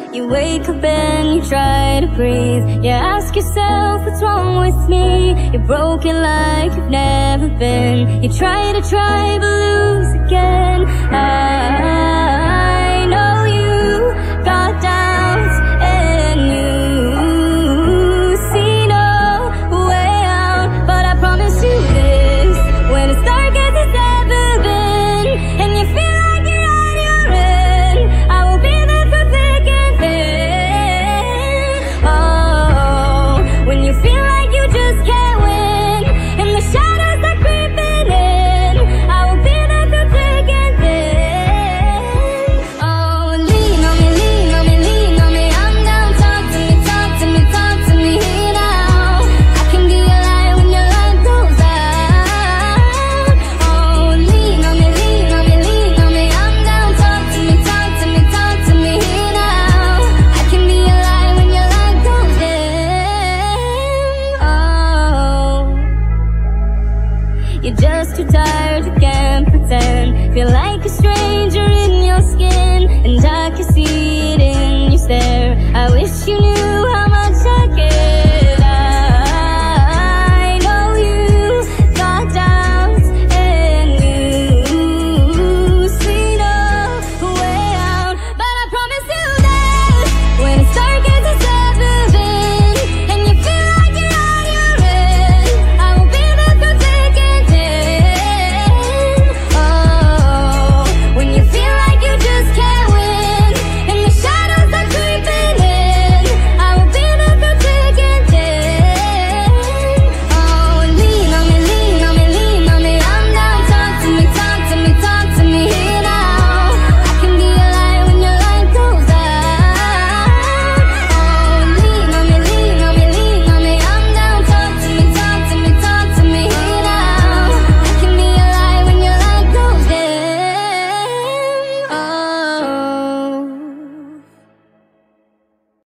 You wake up and you try to breathe. You ask yourself what's wrong with me. You're broken like you've never been. You try but lose again. I know you got doubts and you see no way out, but I promise you this: when it's dark as it's ever been, and you feel like you're on your end, I will be there for thick and thin. Oh, when you feel like you just can't win, and the shadows are creeping in, I will be there for thick and thin. Oh, lean on me, lean on me, lean on me. I'm down, talk to me, talk to me, talk to me now. I can be your light when your light goes out. Oh, lean on me, lean on me, lean on me. I'm down, talk to me, talk to me, talk to me now. I can be your light when your light goes dim. Oh, you're just too tired, you can't pretend. Feel like a stranger in your skin, and I can see it in your stare. I wish you knew